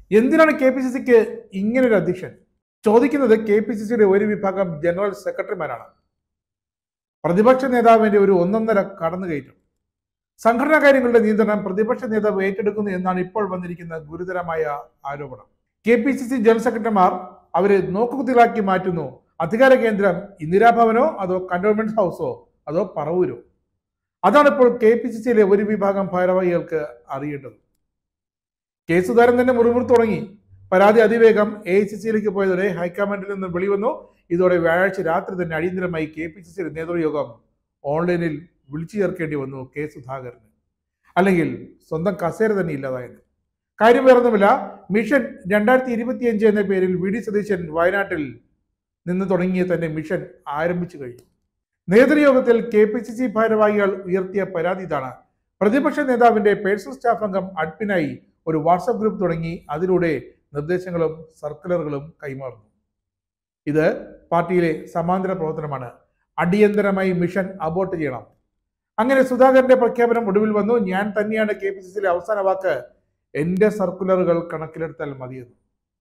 എന്തിനാണ് K P C സിക്ക് ഇങ്ങനൊരു അധ്യക്ഷൻ? ചോദിക്കുന്നത് കെ പി സി സിയുടെ ഒരു വിഭാഗം ജനറൽ സെക്രട്ടറിമാരാണ്. പ്രതിപക്ഷ നേതാവിന്റെ ഒരു ഒന്നൊന്നര കടന്നുകയറ്റം. സംഘടനാ കാര്യങ്ങളുടെ നിയന്ത്രണം പ്രതിപക്ഷ നേതാവ് ഏറ്റെടുക്കുന്നു എന്നാണ് ഇപ്പോൾ വന്നിരിക്കുന്ന ഗുരുതരമായ ആരോപണം. K P C C general സെക്രട്ടറിമാർ അവരെ നോക്കുകുത്തികളാക്കി മാറ്റുന്നു. അധികാര കേന്ദ്രം ഇന്ദിരാഭവനോ അതോ കന്റോൺമെന്റ് ഹൗസോ അതോ പറവൂരോ? അതാണ് ഇപ്പോൾ കെ പി സി സിയിലെ ഒരു വിഭാഗം ഭാരവാഹികൾക്ക് അറിയേണ്ടത്. കെ സുധാകരൻ തന്നെ മുറിമുറി തുടങ്ങി. പരാതി അതിവേഗം എ ഐ സി സിയിലേക്ക് പോയതോടെ ഹൈക്കമാൻഡിൽ നിന്ന് വെളിവന്നു. ഇതോടെ വ്യാഴാഴ്ച രാത്രി തന്നെ അടിയന്തരമായി കെ പി സി സിയുടെ നേതൃയോഗം ഓൺലൈനിൽ വിളിച്ചു ചേർക്കേണ്ടി വന്നു കെ സുധാകരന്. അല്ലെങ്കിൽ സ്വന്തം കസേര തന്നെ ഇല്ലാതായത്. കാര്യം വേറൊന്നുമില്ല, മിഷൻ 2025 എന്ന പേരിൽ വി ഡി സതീശൻ വയനാട്ടിൽ നിന്ന് തുടങ്ങിയ തന്നെ മിഷൻ ആരംഭിച്ചു കഴിഞ്ഞു. നേതൃയോഗത്തിൽ കെ പി സി സി ഭാരവാഹികൾ ഉയർത്തിയ പരാതി ഇതാണ്. പ്രതിപക്ഷ നേതാവിന്റെ പേഴ്സണൽ സ്റ്റാഫ് അംഗം അഡ്മിനായി ഒരു വാട്സാപ്പ് ഗ്രൂപ്പ് തുടങ്ങി അതിലൂടെ നിർദ്ദേശങ്ങളും സർക്കുലറുകളും കൈമാറുന്നു. ഇത് പാർട്ടിയിലെ സമാന്തര പ്രവർത്തനമാണ്. അടിയന്തരമായി മിഷൻ അബോർട്ട് ചെയ്യണം. അങ്ങനെ സുധാകരന്റെ പ്രഖ്യാപനം ഒടുവിൽ വന്നു. ഞാൻ തന്നെയാണ് കെ പി സി സിയിലെ അവസാന വാക്ക്, എന്റെ സർക്കുലറുകൾ കണക്കിലെടുത്താൽ മതിയെന്ന്.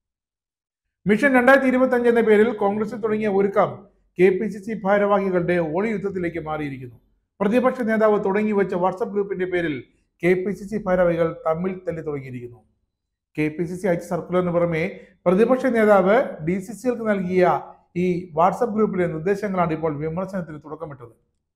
മിഷൻ 2025 എന്ന പേരിൽ കോൺഗ്രസിൽ തുടങ്ങിയ ഒരുക്കം കെ പി സി സി ഭാരവാഹികളുടെ ഒളി യുദ്ധത്തിലേക്ക് മാറിയിരിക്കുന്നു. പ്രതിപക്ഷ നേതാവ് തുടങ്ങി വെച്ച വാട്സപ്പ് ഗ്രൂപ്പിന്റെ പേരിൽ കെ പി സി സി ഭാരവാഹികൾ തമ്മിൽ തല്ലി തുടങ്ങിയിരിക്കുന്നു. കെ പി സി സി അയച്ച സർക്കുലറിന് പുറമെ പ്രതിപക്ഷ നേതാവ് ഡി സി സികൾക്ക് നൽകിയ ഈ വാട്സപ്പ് ഗ്രൂപ്പിലെ നിർദ്ദേശങ്ങളാണ് ഇപ്പോൾ വിമർശനത്തിന് തുടക്കമിട്ടത്.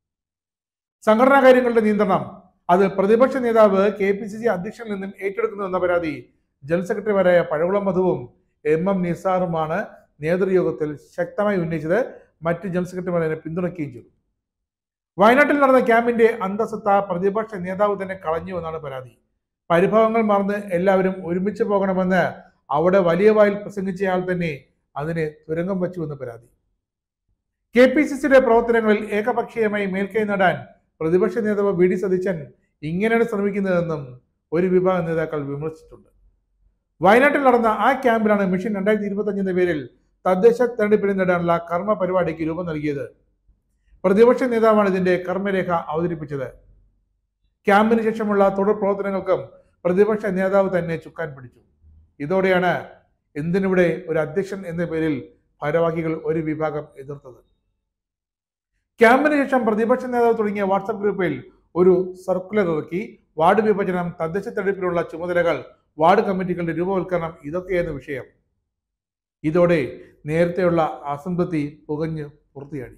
സംഘടനാ കാര്യങ്ങളുടെ നിയന്ത്രണം അത് പ്രതിപക്ഷ നേതാവ് കെ പി സി സി അധ്യക്ഷനിൽ നിന്നും ഏറ്റെടുക്കുന്നു എന്ന പരാതി ജനറൽ സെക്രട്ടറിമാരായ പഴകുളം മധുവും എം എം നിസാറുമാണ് നേതൃയോഗത്തിൽ ശക്തമായി ഉന്നയിച്ചത്. മറ്റ് ജനറൽ സെക്രട്ടറിമാരെ പിന്തുണയ്ക്കുകയും ചെയ്തു. വയനാട്ടിൽ നടന്ന ക്യാമ്പിന്റെ അന്തസത്ത പ്രതിപക്ഷ നേതാവ് തന്നെ കളഞ്ഞു എന്നാണ് പരാതി. പരിഭവങ്ങൾ മറന്ന് എല്ലാവരും ഒരുമിച്ച് പോകണമെന്ന് അവിടെ വലിയ വായിൽ പ്രസംഗിച്ചയാൾ തന്നെ അതിനെ തുരങ്കം വച്ചു എന്ന് പരാതി. കെ പി സി സിയുടെ പ്രവർത്തനങ്ങളിൽ ഏകപക്ഷീയമായി മേൽക്കൈ നേടാൻ പ്രതിപക്ഷ നേതാവ് വി ഡി സതീശൻ ഇങ്ങനെയാണ് ശ്രമിക്കുന്നതെന്നും ഒരു വിഭാഗം നേതാക്കൾ വിമർശിച്ചിട്ടുണ്ട്. വയനാട്ടിൽ നടന്ന ആ ക്യാമ്പിലാണ് മിഷൻ 2025 എന്ന പേരിൽ തദ്ദേശ തെരഞ്ഞെടുപ്പിന് നേടാനുള്ള കർമ്മ പരിപാടിക്ക് രൂപം നൽകിയത്. പ്രതിപക്ഷ നേതാവാണ് ഇതിന്റെ കർമ്മരേഖ അവതരിപ്പിച്ചത്. ക്യാമ്പിന് ശേഷമുള്ള തുടർ പ്രവർത്തനങ്ങൾക്കും പ്രതിപക്ഷ നേതാവ് തന്നെ ചുക്കാൻ പിടിച്ചു. ഇതോടെയാണ് എന്തിനിവിടെ ഒരു അധ്യക്ഷൻ എന്ന പേരിൽ ഭാരവാഹികൾ ഒരു വിഭാഗം എതിർത്തത്. ക്യാമ്പിന് ശേഷം പ്രതിപക്ഷ നേതാവ് തുടങ്ങിയ വാട്സാപ്പ് ഗ്രൂപ്പിൽ ഒരു സർക്കുലർ ഇറക്കി. വാർഡ് വിഭജനം, തദ്ദേശ തെരഞ്ഞെടുപ്പിനുള്ള ചുമതലകൾ, വാർഡ് കമ്മിറ്റികളുടെ രൂപവൽക്കരണം, ഇതൊക്കെയായിരുന്നു വിഷയം. ഇതോടെ നേരത്തെയുള്ള അസംതൃപ്തി പുകഞ്ഞ് പൂർത്തിയായി.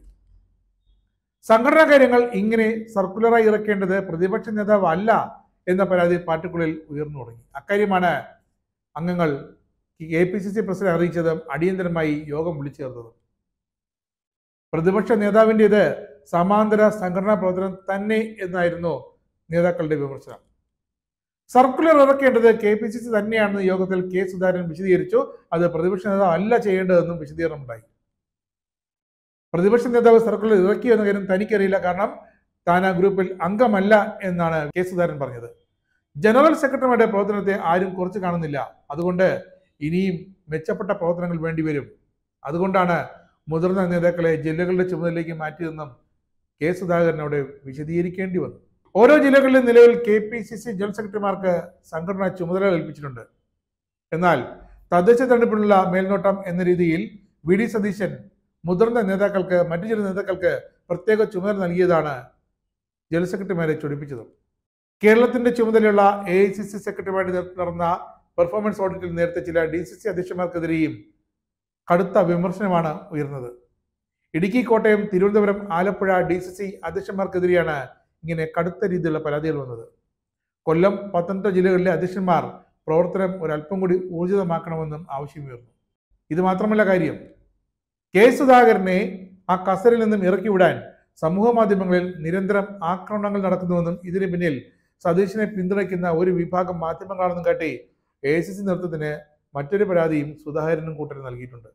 സംഘടനാ കാര്യങ്ങൾ ഇങ്ങനെ സർക്കുലറായി ഇറക്കേണ്ടത് പ്രതിപക്ഷ നേതാവ് അല്ല എന്ന പരാതി പാർട്ടിക്കുള്ളിൽ ഉയർന്നു തുടങ്ങി. അക്കാര്യമാണ് അംഗങ്ങൾ K P C C president അറിയിച്ചതും അടിയന്തരമായി യോഗം വിളിച്ചു ചേർത്തതും. പ്രതിപക്ഷ നേതാവിൻ്റെത് സമാന്തര സംഘടനാ പ്രവർത്തനം തന്നെ എന്നായിരുന്നു നേതാക്കളുടെ വിമർശനം. സർക്കുലർ ഇറക്കേണ്ടത് കെ പി സി സി തന്നെയാണെന്ന് യോഗത്തിൽ കെ സുധാകരൻ വിശദീകരിച്ചു. അത് പ്രതിപക്ഷ നേതാവ് അല്ല ചെയ്യേണ്ടതെന്നും വിശദീകരണമുണ്ടായി. പ്രതിപക്ഷ നേതാവ് സർക്കുലർ ഇറക്കിയോ എന്ന കാര്യം തനിക്കറിയില്ല, കാരണം താൻ ആ ഗ്രൂപ്പിൽ അംഗമല്ല എന്നാണ് കെ സുധാകരൻ പറഞ്ഞത്. ജനറൽ സെക്രട്ടറിമാരുടെ പ്രവർത്തനത്തെ ആരും കുറച്ച് കാണുന്നില്ല. അതുകൊണ്ട് ഇനിയും മെച്ചപ്പെട്ട പ്രവർത്തനങ്ങൾ വേണ്ടിവരും. അതുകൊണ്ടാണ് മുതിർന്ന നേതാക്കളെ ജില്ലകളുടെ ചുമതലയിലേക്ക് മാറ്റിയതെന്നും കെ സുധാകരനോട് വിശദീകരിക്കേണ്ടി വന്നു. ഓരോ ജില്ലകളിലും നിലവിൽ K P C C general സെക്രട്ടറിമാർക്ക് സംഘടനാ ചുമതല ഏൽപ്പിച്ചിട്ടുണ്ട്. എന്നാൽ തദ്ദേശ തെരഞ്ഞെടുപ്പിനുള്ള മേൽനോട്ടം എന്ന രീതിയിൽ വി ഡി സതീശൻ മുതിർന്ന നേതാക്കൾക്ക്, മറ്റു ചില നേതാക്കൾക്ക് പ്രത്യേക ചുമതല നൽകിയതാണ് ജനറൽ സെക്രട്ടറിമാരെ ചൊടിപ്പിച്ചത്. കേരളത്തിന്റെ ചുമതലയുള്ള എ ഐ സി സി സെക്രട്ടറിമാരുടെ നടന്ന പെർഫോമൻസ് ഓഡിറ്റിൽ നേരത്തെ ചില ഡി സി സി അധ്യക്ഷന്മാർക്കെതിരെയും കടുത്ത വിമർശനമാണ് ഉയർന്നത്. Idukki, Kottayam, Thiruvananthapuram, Alappuzha D C C അധ്യക്ഷന്മാർക്കെതിരെയാണ് ഇങ്ങനെ കടുത്ത രീതിയിലുള്ള പരാതികൾ വന്നത്. കൊല്ലം, പത്തനംതിട്ട ജില്ലകളിലെ അധ്യക്ഷന്മാർ പ്രവർത്തനം ഒരല്പം കൂടി ഊർജിതമാക്കണമെന്നും ആവശ്യമുയർന്നു. ഇത് മാത്രമല്ല കാര്യം, കെ സുധാകരനെ ആ കസരിൽ നിന്നും ഇറക്കി വിടാൻ സമൂഹ മാധ്യമങ്ങളിൽ നിരന്തരം ആക്രമണങ്ങൾ നടക്കുന്നുവെന്നും ഇതിന് പിന്നിൽ സതീശനെ പിന്തുണയ്ക്കുന്ന ഒരു വിഭാഗം മാധ്യമങ്ങളാണെന്നും കാട്ടി എ ഐ സി സി നേതൃത്വത്തിന് മറ്റൊരു പരാതിയും സുധാകരനും കൂട്ടരും നൽകിയിട്ടുണ്ട്.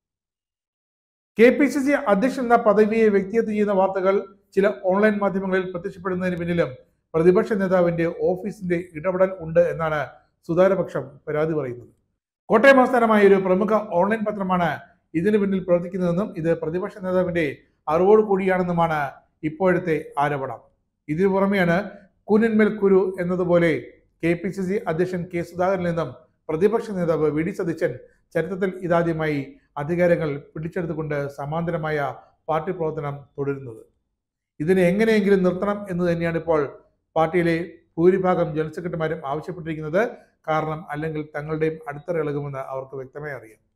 കെ പി സി സി അധ്യക്ഷൻ എന്ന പദവിയെ വ്യക്തിഗത ചെയ്യുന്ന വാർത്തകൾ ചില ഓൺലൈൻ മാധ്യമങ്ങളിൽ പ്രത്യക്ഷപ്പെടുന്നതിന് പിന്നിലും പ്രതിപക്ഷ നേതാവിന്റെ ഓഫീസിന്റെ ഇടപെടൽ ഉണ്ട് എന്നാണ് സുധാകരപക്ഷം പരാതി പറയുന്നത്. കോട്ടയം ആസ്ഥാനമായ ഒരു പ്രമുഖ ഓൺലൈൻ പത്രമാണ് ഇതിന് പിന്നിൽ പ്രവർത്തിക്കുന്നതെന്നും ഇത് പ്രതിപക്ഷ നേതാവിന്റെ അറിവോട് കൂടിയാണെന്നുമാണ് ഇപ്പോഴത്തെ ആരോപണം. ഇതിനു പുറമെയാണ് കുനിന്മേൽ കുരു എന്നതുപോലെ കെ പി സി സി അധ്യക്ഷൻ കെ സുധാകരനിൽ നിന്നും പ്രതിപക്ഷ നേതാവ് വി ഡി സതീശൻ ചരിത്രത്തിൽ ഇതാദ്യമായി അധികാരങ്ങൾ പിടിച്ചെടുത്തുകൊണ്ട് സമാന്തരമായ പാർട്ടി പ്രവർത്തനം തുടരുന്നത്. ഇതിനെ എങ്ങനെയെങ്കിലും നിർത്തണം എന്ന് തന്നെയാണ് ഇപ്പോൾ പാർട്ടിയിലെ ഭൂരിഭാഗം ജനറൽ സെക്രട്ടറിമാരും ആവശ്യപ്പെട്ടിരിക്കുന്നത്. കാരണം അല്ലെങ്കിൽ തങ്ങളുടെയും അടിത്തറ ഇളകുമെന്ന് അവർക്ക് വ്യക്തമായി അറിയാം.